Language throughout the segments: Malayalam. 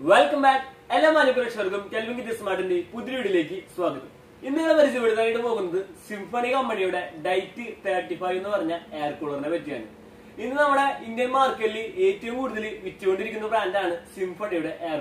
Welcome back. എല്ലാ മാനുപ്രേക്ഷകർക്കും കെൽവിൻ കിറ്റ് സ്മാർട്ടിന്റെ പുതിയ വീഡിയോയിലേക്ക് സ്വാഗതം. ഇന്ന് നിങ്ങൾ പരിചയപ്പെടുത്താനായിട്ട് പോകുന്നത് സിംഫണി കമ്പനിയുടെ ഡൈറ്റ് 35 എന്ന് പറഞ്ഞ എയർ കൂളറിനെ പറ്റിയാണ്. ഇന്ന് നമ്മുടെ ഇന്ത്യൻ മാർക്കറ്റിൽ ഏറ്റവും കൂടുതൽ വിറ്റുകൊണ്ടിരിക്കുന്ന ബ്രാൻഡാണ് സിംഫണിയുടെ എയർ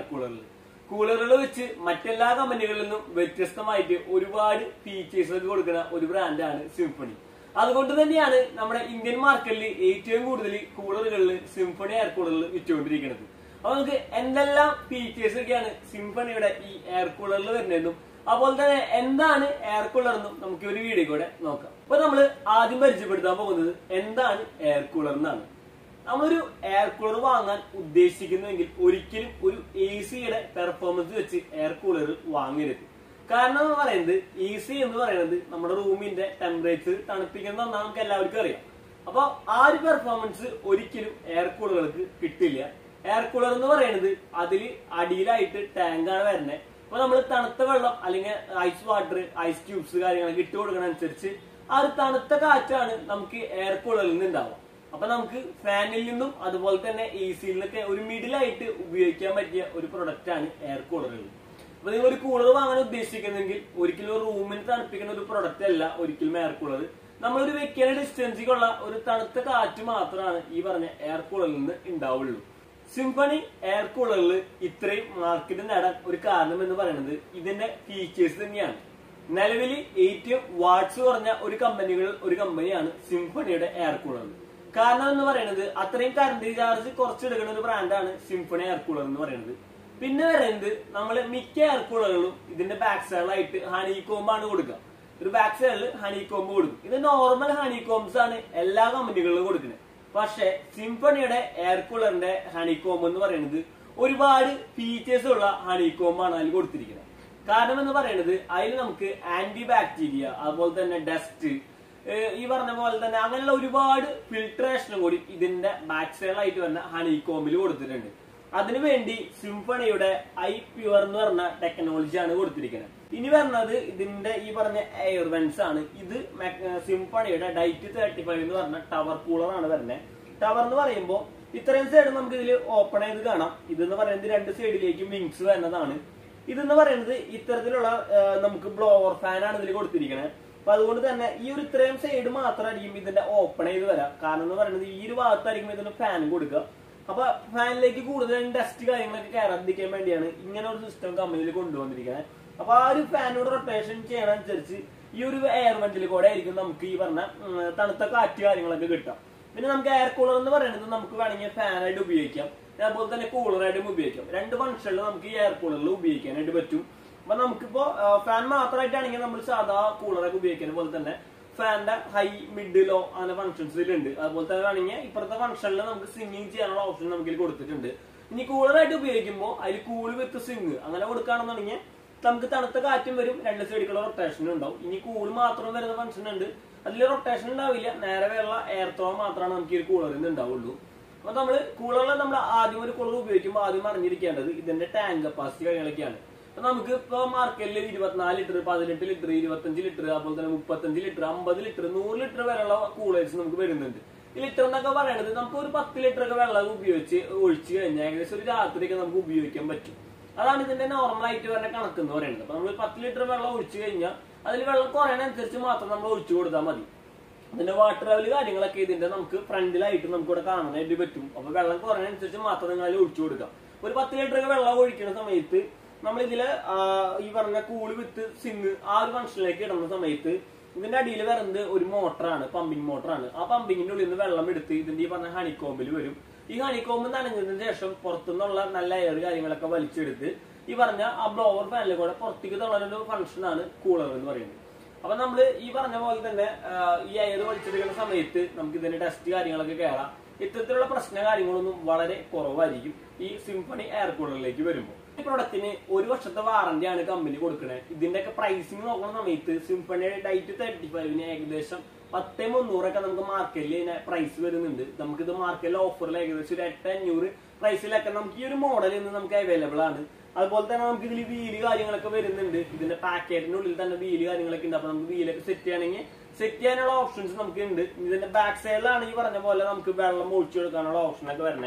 കൂളറുകൾ വെച്ച് മറ്റെല്ലാ കമ്പനികളിൽ നിന്നും വ്യത്യസ്തമായിട്ട് ഒരുപാട് ഫീച്ചേഴ്സ് ഒക്കെ കൊടുക്കുന്ന ഒരു ബ്രാൻഡാണ് സിംഫണി. അതുകൊണ്ട് തന്നെയാണ് നമ്മുടെ ഇന്ത്യൻ മാർക്കറ്റിൽ ഏറ്റവും കൂടുതൽ കൂളറുകളിൽ സിംഫണി എയർ കൂളറിൽ വിറ്റുകൊണ്ടിരിക്കുന്നത്. അപ്പൊ നമുക്ക് എന്തെല്ലാം ഫീച്ചേഴ്സ് ഒക്കെയാണ് സിംഫണിയുടെ ഈ എയർ കൂളറിൽ വരുന്നതെന്നും അതുപോലെ തന്നെ എന്താണ് എയർ കൂളർ എന്നും നമുക്ക് ഒരു വീഡിയോ കൂടെ നോക്കാം. അപ്പൊ നമ്മൾ ആദ്യം പരിചയപ്പെടുത്താൻ പോകുന്നത് എന്താണ് എയർ കൂളർ എന്നാണ്. നമ്മളൊരു എയർ കൂളർ വാങ്ങാൻ ഉദ്ദേശിക്കുന്നുവെങ്കിൽ ഒരിക്കലും ഒരു AC-യുടെ പെർഫോമൻസ് വെച്ച് എയർ കൂളർ വാങ്ങരുത്. കാരണം എന്ന് പറയുന്നത് AC എന്ന് പറയുന്നത് നമ്മുടെ റൂമിന്റെ ടെമ്പറേച്ചർ തണുപ്പിക്കുന്ന ഒന്നാണ് നമുക്ക് എല്ലാവർക്കും അറിയാം. അപ്പൊ ആ ഒരു പെർഫോമൻസ് ഒരിക്കലും എയർ കൂളറുകൾക്ക് കിട്ടില്ല. എയർ കൂളർ എന്ന് പറയുന്നത് അതിൽ അടിയിലായിട്ട് ടാങ്കാണ് വരുന്നത്. അപ്പൊ നമ്മൾ തണുത്ത വെള്ളം അല്ലെങ്കിൽ ഐസ് വാട്ടർ, ഐസ് ക്യൂബ്സ് കാര്യങ്ങളൊക്കെ ഇട്ട് കൊടുക്കുന്ന അനുസരിച്ച് ആ ഒരു തണുത്ത കാറ്റാണ് നമുക്ക് എയർ കൂളറിൽ നിന്ന് ഉണ്ടാവുക. അപ്പൊ നമുക്ക് ഫാനിൽ നിന്നും അതുപോലെ തന്നെ AC-യിൽ നിന്നൊക്കെ ഒരു മിഡിലായിട്ട് ഉപയോഗിക്കാൻ പറ്റിയ ഒരു പ്രൊഡക്റ്റ് ആണ് എയർ കൂളറുകൾ. അപ്പൊ നിങ്ങൾ ഒരു കൂളർ വാങ്ങാൻ ഉദ്ദേശിക്കുന്നെങ്കിൽ ഒരിക്കലും റൂമിന് തണുപ്പിക്കുന്ന ഒരു പ്രൊഡക്റ്റ് അല്ല ഒരിക്കലും എയർ കൂളർ. നമ്മളൊരു വെക്കുന്ന ഡിസ്റ്റൻസിലുള്ള ഒരു തണുത്ത കാറ്റ് മാത്രമാണ് ഈ പറഞ്ഞ എയർ കൂളറിൽ നിന്ന് ഉണ്ടാവുള്ളൂ. സിംഫണി എയർ കൂളറിൽ ഇത്രയും മാർക്കറ്റ് നേടാൻ ഒരു കാരണം എന്ന് പറയുന്നത് ഇതിന്റെ ഫീച്ചേഴ്സ് തന്നെയാണ്. നിലവിൽ ഏറ്റവും വാട്ട്സ് കുറഞ്ഞ ഒരു കമ്പനിയാണ് സിംഫണിയുടെ എയർ കൂളർ. കാരണം എന്ന് പറയുന്നത് അത്രയും കറണ്ട് ചാർജ് കുറച്ചെടുക്കുന്ന ഒരു ബ്രാൻഡാണ് സിംഫണി എയർ കൂളർ എന്ന് പറയുന്നത്. പിന്നെ പറയുന്നത് നമ്മൾ മിക്ക എയർ കൂളറുകളും ഇതിന്റെ ബാക്ക് സൈഡിലായിട്ട് ഹണി കോംബാണ് കൊടുക്കുക. ഒരു ബാക്ക് സൈഡിൽ ഹണി കോംബ് കൊടുക്കും. ഇത് നോർമൽ ഹണി കോംബ്സ് ആണ് എല്ലാ കമ്പനികളിലും കൊടുക്കുന്നത്. പക്ഷെ സിംഫണിയുടെ എയർ കൂളറിന്റെ ഹണികോംബ് എന്ന് പറയുന്നത് ഒരുപാട് ഫീച്ചേഴ്സ് ഉള്ള ഹണികോംബാണ് അതിൽ കൊടുത്തിരിക്കുന്നത്. കാരണം എന്ന് പറയുന്നത് അതിൽ നമുക്ക് ആന്റി ബാക്ടീരിയ, അതുപോലെ തന്നെ ഡസ്റ്റ്, ഈ പറഞ്ഞ പോലെ തന്നെ അങ്ങനെയുള്ള ഒരുപാട് ഫിൽട്രേഷനും കൂടി ഇതിന്റെ ബാക്ക് സൈഡിലായിട്ട് വരുന്ന ഹണികോംബിൽ കൊടുത്തിട്ടുണ്ട്. അതിനുവേണ്ടി സിംഫണിയുടെ iPure എന്ന് പറഞ്ഞ ടെക്നോളജിയാണ് കൊടുത്തിരിക്കുന്നത്. ഇനി വരുന്നത് ഇതിന്റെ ഈ പറഞ്ഞ എയർ വെന്റ്സ് ആണ്. ഇത് സിംഫണിയുടെ ഡൈറ്റ് 35 എന്ന് പറഞ്ഞ ടവർ കൂളറാണ് വരുന്നത്. ടവർ എന്ന് പറയുമ്പോൾ ഇത്രയും സൈഡ് നമുക്ക് ഇതിൽ ഓപ്പൺ ചെയ്ത് കാണാം. ഇതെന്ന് പറയുന്നത് രണ്ട് സൈഡിലേക്കും വിങ്സ് വരുന്നതാണ്. ഇതെന്ന് പറയുന്നത് ഇത്തരത്തിലുള്ള നമുക്ക് ബ്ലോവർ ഫാനാണ് ഇതിൽ കൊടുത്തിരിക്കുന്നത്. അപ്പൊ അതുകൊണ്ട് തന്നെ ഈ ഒരു ഇത്രയും സൈഡ് മാത്രമായിരിക്കും ഇതിന്റെ ഓപ്പൺ ചെയ്ത് വരാം. കാരണം എന്ന് പറയുന്നത് ഈ ഒരു ഭാഗത്തായിരിക്കും ഇതിന് ഫാൻ കൊടുക്കുക. അപ്പൊ ഫാനിലേക്ക് കൂടുതൽ ഡസ്റ്റ് കാര്യങ്ങളൊക്കെ കയറാതിരിക്കാൻ വേണ്ടിയാണ് ഇങ്ങനെ ഒരു സിസ്റ്റം കമ്പനിയിൽ കൊണ്ടുവന്നിരിക്കുന്നത്. അപ്പൊ ആ ഒരു ഫാനോട് റൊട്ടേഷൻ ചെയ്യണനുസരിച്ച് ഈ ഒരു എയർ വെന്റിൽ കൂടെ ആയിരിക്കും നമുക്ക് ഈ പറഞ്ഞ തണുത്ത കാറ്റ് കാര്യങ്ങളൊക്കെ കിട്ടാം. പിന്നെ നമുക്ക് എയർ കൂളർ എന്ന് പറയുന്നത് നമുക്ക് വേണമെങ്കിൽ ഫാനായിട്ട് ഉപയോഗിക്കാം, അതുപോലെ തന്നെ കൂളറായിട്ടും ഉപയോഗിക്കാം. രണ്ട് ഫംഗ്ഷനിൽ നമുക്ക് ഈ എയർ കൂളറിൽ ഉപയോഗിക്കാനായിട്ട് പറ്റും. അപ്പൊ നമുക്കിപ്പോ ഫാൻ മാത്രമായിട്ടാണെങ്കിൽ നമ്മൾ സാധാ കൂളറൊക്കെ ഉപയോഗിക്കുന്ന പോലെ തന്നെ ഫാനിന്റെ ഹൈ, മിഡ്, ലോ അങ്ങനെ ഫംഗ്ഷൻസിലുണ്ട്. അതുപോലെ തന്നെ വേണമെങ്കിൽ ഇപ്പുറത്തെ ഫംഗ്ഷനിൽ നമുക്ക് സ്വിംഗിങ് ചെയ്യാനുള്ള ഓപ്ഷൻ നമുക്ക് കൊടുത്തിട്ടുണ്ട്. ഇനി കൂളറായിട്ട് ഉപയോഗിക്കുമ്പോൾ അതിൽ കൂൾ വിത്ത് സ്വിംഗ് അങ്ങനെ കൊടുക്കുകയാണെന്നുണ്ടെങ്കിൽ നമുക്ക് തണുത്ത കാറ്റും വരും, രണ്ട് സൈഡിലുള്ള റൊട്ടേഷനും ഉണ്ടാവും. ഇനി കൂൾ മാത്രം വരുന്ന ഫംഗ്ഷൻ ഉണ്ട്, അതിൽ റൊട്ടേഷൻ ഉണ്ടാവില്ല, നേരെ വേറുള്ള എയർ ത്രോ മാത്രമാണ് നമുക്ക് ഈ കൂളറിൽ നിന്ന് ഉണ്ടാവുള്ളൂ. അപ്പൊ കൂളറിൽ നമ്മൾ ആദ്യം ഒരു കൂളർ ഉപയോഗിക്കുമ്പോൾ ആദ്യം അറിഞ്ഞിരിക്കേണ്ടത് ഇതിന്റെ ടാങ്ക് കപ്പാസിറ്റി കാര്യങ്ങളൊക്കെയാണ്. അപ്പൊ നമുക്ക് ഇപ്പൊ മാർക്കറ്റിൽ 24 ലിറ്റർ, 18 ലിറ്റർ, 25 ലിറ്റർ, അതുപോലെ തന്നെ 35 ലിറ്റർ, 50 ലിറ്റർ, 100 ലിറ്റർ വരെയുള്ള കൂളേഴ്സ് നമുക്ക് വരുന്നുണ്ട്. ഈ ലിറ്റർ എന്നൊക്കെ പറയുന്നത് നമുക്ക് ഒരു 10 ലിറ്റർ ഒക്കെ വെള്ളം ഉപയോഗിച്ച് ഒഴിച്ചു കഴിഞ്ഞാൽ ഏകദേശം ഒരു രാത്രിയൊക്കെ നമുക്ക് ഉപയോഗിക്കാൻ പറ്റും. അതാണ് ഇതിന്റെ നോർമൽ ആയിട്ട് വരുന്ന കണക്ക് എന്ന് പറയുന്നത്. അപ്പൊ നമ്മൾ 10 ലിറ്റർ വെള്ളം ഒഴിച്ചു കഴിഞ്ഞാൽ അതിൽ വെള്ളം കുറയണനുസരിച്ച് മാത്രം നമ്മൾ ഒഴിച്ചു കൊടുത്താൽ മതി. ഇതിന്റെ വാട്ടർ ലെവൽ കാര്യങ്ങളൊക്കെ ഇതിന്റെ നമുക്ക് ഫ്രണ്ടിലായിട്ട് നമുക്ക് ഇവിടെ കാണാനായിട്ട് പറ്റും. അപ്പൊ വെള്ളം കുറയണനുസരിച്ച് മാത്രം നിങ്ങൾ അതിൽ ഒഴിച്ചു കൊടുക്കാം. ഒരു 10 ലിറ്റർ ഒക്കെ വെള്ളം ഒഴിക്കുന്ന സമയത്ത് നമ്മൾ ഇതില് ഈ പറഞ്ഞ കൂള് വിത്ത് സിങ് ആ ഒരു ഫംഗ്ഷനിലേക്ക് ഇടുന്ന സമയത്ത് ഇതിന്റെ അടിയിൽ വരുന്നത് ഒരു മോട്ടറാണ്, പമ്പിങ് മോട്ടറാണ്. ആ പമ്പിങ്ങിന്റെ ഉള്ളിൽ നിന്ന് വെള്ളം എടുത്ത് ഇതിന്റെ ഈ പറഞ്ഞ ഹണിക്കോമ്പിൽ വരും. ഈ ഹണിക്കോമ്പ് നനഞ്ഞതിന് ശേഷം പുറത്തുനിന്നുള്ള നല്ല എയർ കാര്യങ്ങളൊക്കെ വലിച്ചെടുത്ത് ഈ പറഞ്ഞ ആ ബ്ലോവർ ഫാനിൽ കൂടെ പുറത്തേക്ക് തള്ളൊരു ഫംഗ്ഷനാണ് കൂളർ എന്ന് പറയുന്നത്. അപ്പൊ നമ്മൾ ഈ പറഞ്ഞ പോലെ തന്നെ ഈ എയർ വലിച്ചെടുക്കുന്ന സമയത്ത് നമുക്ക് ഇതിന്റെ ഡസ്റ്റ് കാര്യങ്ങളൊക്കെ കയറാം. ഇത്തരത്തിലുള്ള പ്രശ്ന കാര്യങ്ങളൊന്നും വളരെ കുറവായിരിക്കും ഈ സിംഫണി എയർ കൂളറിലേക്ക് വരുമ്പോൾ. ഈ പ്രൊഡക്റ്റിന് 1 വർഷത്തെ വാറന്റിയാണ് കമ്പനി കൊടുക്കുന്നത്. ഇതിന്റെയൊക്കെ പ്രൈസിങ് നോക്കുന്ന സമയത്ത് സിംഫണിയുടെ ഡൈറ്റ് 35 ഏകദേശം 10,300 നമുക്ക് മാർക്കറ്റിൽ പ്രൈസ് വരുന്നുണ്ട്. നമുക്കിത് മാർക്കറ്റിൽ ഓഫറിൽ ഏകദേശം ഒരു 8,500 പ്രൈസിലൊക്കെ നമുക്ക് ഈ ഒരു മോഡൽ ഇന്ന് നമുക്ക് അവൈലബിൾ ആണ്. അതുപോലെ തന്നെ നമുക്ക് ഇതിൽ വീല് കാര്യങ്ങളൊക്കെ വരുന്നുണ്ട്. ഇതിന്റെ പാക്കറ്റിന്റെ ഉള്ളിൽ തന്നെ വീല് കാര്യങ്ങളൊക്കെ ഉണ്ട്. അപ്പൊ നമുക്ക് വീലൊക്കെ സെറ്റ് ചെയ്യണമെങ്കിൽ സെറ്റ് ചെയ്യാനുള്ള ഓപ്ഷൻസ് നമുക്ക് ഉണ്ട്. ഇതിന്റെ ബാക്ക് സൈഡിലാണ് ഈ പറഞ്ഞ പോലെ നമുക്ക് വെള്ളം ഒഴിച്ചു കൊടുക്കാനുള്ള ഓപ്ഷനൊക്കെ വരുന്നത്.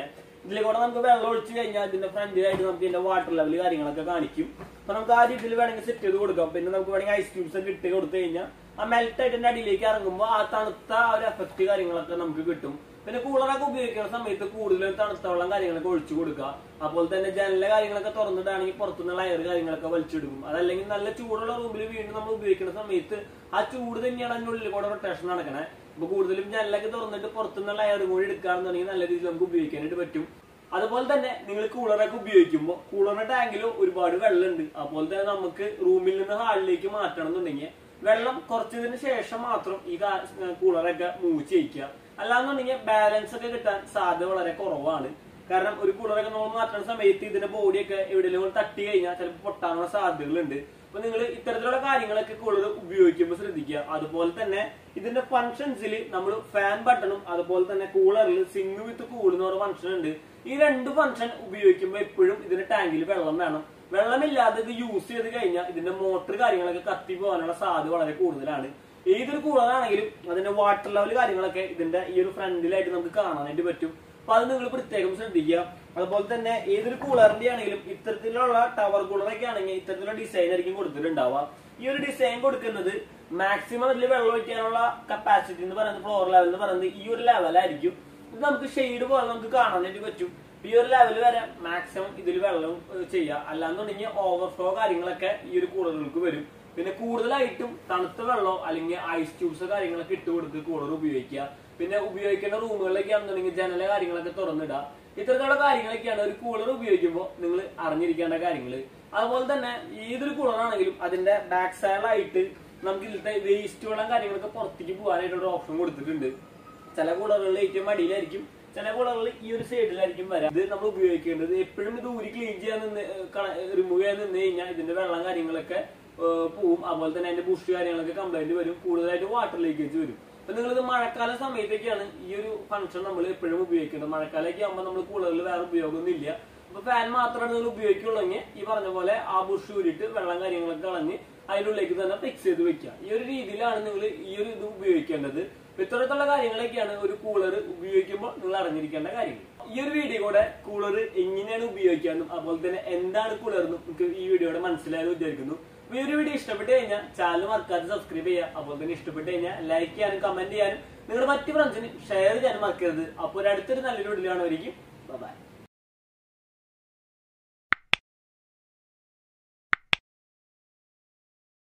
ഇതിലേക്കൂടെ നമുക്ക് വെള്ളം ഒഴിച്ചു കഴിഞ്ഞാൽ ഇതിന്റെ ഫ്രണ്ടിലായിട്ട് നമുക്ക് ഇതിന്റെ വാട്ടർ ലെവൽ കാര്യങ്ങളൊക്കെ കാണിക്കും. അപ്പൊ നമുക്ക് ആ രീതിയിൽ വേണമെങ്കിൽ സെറ്റ് ചെയ്ത് കൊടുക്കാം. പിന്നെ നമുക്ക് വേണമെങ്കിൽ ഐസ് ക്യൂബ്സ് ഒക്കെ ഇട്ട് കൊടുത്തു കഴിഞ്ഞാൽ ആ മെൽറ്റ് ആയിട്ട് ഇതിന്റെ അടിയിലേക്ക് ഇറങ്ങുമ്പോൾ ആ തണുത്ത ആ ഒരു എഫക്ട് കാര്യങ്ങളൊക്കെ നമുക്ക് കിട്ടും. പിന്നെ കൂളറൊക്കെ ഉപയോഗിക്കുന്ന സമയത്ത് കൂടുതലും തണുത്ത വെള്ളം കാര്യങ്ങളൊക്കെ ഒഴിച്ചു കൊടുക്കുക. അപ്പോൾ തന്നെ ജനലിലെ കാര്യങ്ങളൊക്കെ തുറന്നിട്ടാണെങ്കിൽ പുറത്തുനിന്നുള്ള എയർ കാര്യങ്ങളൊക്കെ വലിച്ചെടുക്കും. അതല്ലെങ്കിൽ നല്ല ചൂടുള്ള റൂമിൽ വീണ്ടും നമ്മൾ ഉപയോഗിക്കുന്ന സമയത്ത് ആ ചൂട് തന്നെയാണ് അതിനുള്ളിൽ കൂടെ റൊട്ടേഷൻ നടക്കണേ. അപ്പൊ കൂടുതലും ജനലൊക്കെ തുറന്നിട്ട് പുറത്തുനിന്നുള്ള എയർ കൂടി എടുക്കുകയാണെന്നുണ്ടെങ്കിൽ നല്ല രീതിയിൽ നമുക്ക് ഉപയോഗിക്കാനായിട്ട് പറ്റും. അതുപോലെ തന്നെ നിങ്ങൾ കൂളറൊക്കെ ഉപയോഗിക്കുമ്പോൾ കൂളറിന്റെ ടാങ്കിൽ ഒരുപാട് വെള്ളമുണ്ട്. അതുപോലെ തന്നെ നമുക്ക് റൂമിൽ നിന്ന് ഹാളിലേക്ക് മാറ്റണം എന്നുണ്ടെങ്കിൽ വെള്ളം കുറച്ചതിന് ശേഷം മാത്രം ഈ കൂളറൊക്കെ മൂവ് ചെയ്യിക്കുക. അല്ലാന്നുണ്ടെങ്കിൽ ബാലൻസ് ഒക്കെ കിട്ടാൻ സാധ്യത വളരെ കുറവാണ്. കാരണം ഒരു കൂളറൊക്കെ നമ്മൾ മാറ്റുന്ന സമയത്ത് ഇതിന്റെ ബോഡിയൊക്കെ എവിടെയെങ്കിലും തട്ടി കഴിഞ്ഞാൽ ചിലപ്പോൾ പൊട്ടാനുള്ള സാധ്യതകളുണ്ട്. അപ്പൊ നിങ്ങൾ ഇത്തരത്തിലുള്ള കാര്യങ്ങളൊക്കെ കൂളർ ഉപയോഗിക്കുമ്പോൾ ശ്രദ്ധിക്കുക. അതുപോലെ തന്നെ ഇതിന്റെ ഫംഗ്ഷൻസിൽ നമ്മൾ ഫാൻ ബട്ടണും അതുപോലെ തന്നെ കൂളറിൽ സിങ് വിത്ത് കൂൾ എന്ന് പറഞ്ഞ ഫംഗ്ഷൻ ഉണ്ട്. ഈ രണ്ട് ഫംഗ്ഷൻ ഉപയോഗിക്കുമ്പോൾ എപ്പോഴും ഇതിന്റെ ടാങ്കിൽ വെള്ളം വേണം. വെള്ളമില്ലാതെ ഇത് യൂസ് ചെയ്ത് കഴിഞ്ഞാൽ ഇതിന്റെ മോട്ടർ കാര്യങ്ങളൊക്കെ കത്തി പോകാനുള്ള സാധ്യത വളരെ കൂടുതലാണ്. ഏതൊരു കൂളറാണെങ്കിലും അതിന്റെ വാട്ടർ ലെവൽ കാര്യങ്ങളൊക്കെ ഇതിന്റെ ഈ ഒരു ഫ്രണ്ടിലായിട്ട് നമുക്ക് കാണാനായിട്ട് പറ്റും. അപ്പൊ അത് നിങ്ങൾ പ്രത്യേകം ശ്രദ്ധിക്കുക. അതുപോലെ തന്നെ ഏതൊരു കൂളറിന്റെ ആണെങ്കിലും ഇത്തരത്തിലുള്ള ടവർ കൂളറൊക്കെ ആണെങ്കിൽ ഇത്തരത്തിലുള്ള ഡിസൈൻ ആയിരിക്കും കൊടുത്തിട്ടുണ്ടാവുക. ഈ ഒരു ഡിസൈൻ കൊടുക്കുന്നത് മാക്സിമം ഇതിൽ വെള്ളം ഒഴിക്കാനുള്ള കപ്പാസിറ്റി എന്ന് പറയുന്നത് ഫ്ലോർ ലെവൽ എന്ന് പറയുന്നത് ഈ ഒരു ലെവലായിരിക്കും. ഇത് നമുക്ക് ഷെയ്ഡ് പോലെ നമുക്ക് കാണാനായിട്ട് പറ്റും. ഈ ഒരു ലെവൽ വരെ മാക്സിമം ഇതിൽ വെള്ളം ചെയ്യുക. അല്ലാന്നുണ്ടെങ്കിൽ ഓവർഫ്ലോ കാര്യങ്ങളൊക്കെ ഈ ഒരു കൂളറുകൾക്ക് വരും. പിന്നെ കൂടുതലായിട്ടും തണുത്ത വെള്ളമോ അല്ലെങ്കിൽ ഐസ് ക്യൂബ്സ് കാര്യങ്ങളൊക്കെ ഇട്ട് കൊടുത്ത് കൂളർ ഉപയോഗിക്കുക. പിന്നെ ഉപയോഗിക്കേണ്ട റൂമുകളിലേക്ക് ആണെന്നുണ്ടെങ്കിൽ ജനല കാര്യങ്ങളൊക്കെ തുറന്നിടുക. ഇത്തരത്തിലുള്ള കാര്യങ്ങളൊക്കെയാണ് ഒരു കൂളർ ഉപയോഗിക്കുമ്പോൾ നിങ്ങൾ അറിഞ്ഞിരിക്കേണ്ട കാര്യങ്ങൾ. അതുപോലെ തന്നെ ഏതൊരു കൂളറാണെങ്കിലും അതിന്റെ ബാക്ക് സൈഡിലായിട്ട് നമുക്ക് ഇതിലത്തെ വേസ്റ്റ് വെള്ളം കാര്യങ്ങളൊക്കെ പുറത്തേക്ക് പോകാനായിട്ടൊരു ഓപ്ഷൻ കൊടുത്തിട്ടുണ്ട്. ചില കൂളറുകളിൽ ഏറ്റവും അടിയിലായിരിക്കും, ചില കൂളറുകൾ ഈ ഒരു സൈഡിലായിരിക്കും വരാം. ഇത് നമ്മൾ ഉപയോഗിക്കേണ്ടത് എപ്പോഴും ഇത് ഊരി ക്ലീൻ ചെയ്യാൻ റിമൂവ് ചെയ്യാൻ നിന്ന് കഴിഞ്ഞാൽ ഇതിന്റെ വെള്ളം കാര്യങ്ങളൊക്കെ പോവും. അതുപോലെ തന്നെ അതിന്റെ ബുഷ് കാര്യങ്ങളൊക്കെ കംപ്ലൈന്റ് വരും. കൂടുതലായിട്ട് വാട്ടർ ലീക്കേജ് വരും. അപ്പൊ നിങ്ങളിത് മഴക്കാല സമയത്തേക്കാണ് ഈ ഒരു ഫംഗ്ഷൻ നമ്മൾ എപ്പോഴും ഉപയോഗിക്കേണ്ടത്. മഴക്കാലമൊക്കെ ആകുമ്പോൾ നമ്മൾ കൂളറിൽ വേറെ ഉപയോഗമൊന്നും ഇല്ല. അപ്പൊ ഫാൻ മാത്രമാണ് നിങ്ങൾ ഉപയോഗിക്കുള്ളെങ്കിൽ ഈ പറഞ്ഞ പോലെ ആ ബുഷ് ഊരിട്ട് വെള്ളം കാര്യങ്ങളൊക്കെ കളഞ്ഞ് അതിനുള്ളിലേക്ക് തന്നെ ഫിക്സ് ചെയ്ത് വെക്കുക. ഈ ഒരു രീതിയിലാണ് നിങ്ങൾ ഈ ഒരു ഇത് ഉപയോഗിക്കേണ്ടത്. ഇത്തരത്തിലുള്ള കാര്യങ്ങളൊക്കെയാണ് ഒരു കൂളർ ഉപയോഗിക്കുമ്പോൾ നിങ്ങൾ അറിഞ്ഞിരിക്കേണ്ട കാര്യങ്ങൾ. ഈ ഒരു വീഡിയോ കൂടെ കൂളർ എങ്ങനെയാണ് ഉപയോഗിക്കാനും അതുപോലെ തന്നെ എന്താണ് കൂളർ എന്നും നിങ്ങൾക്ക് ഈ വീഡിയോയുടെ മനസ്സിലായെന്ന് വിചാരിക്കുന്നു. ഈ ഒരു വീഡിയോ ഇഷ്ടപ്പെട്ട് കഴിഞ്ഞാൽ ചാനൽ മറക്കാതെ സബ്സ്ക്രൈബ് ചെയ്യുക. അതുപോലെ തന്നെ ഇഷ്ടപ്പെട്ട് കഴിഞ്ഞാൽ ലൈക്ക് ചെയ്യാനും കമന്റ് ചെയ്യാനും നിങ്ങളുടെ മറ്റു ഫ്രണ്ട്സിന് ഷെയർ ചെയ്യാനും മറക്കരുത്. അപ്പോൾ അടുത്തൊരു നല്ലൊരു വീഡിയോ കാണുമായിരിക്കും. ബൈ.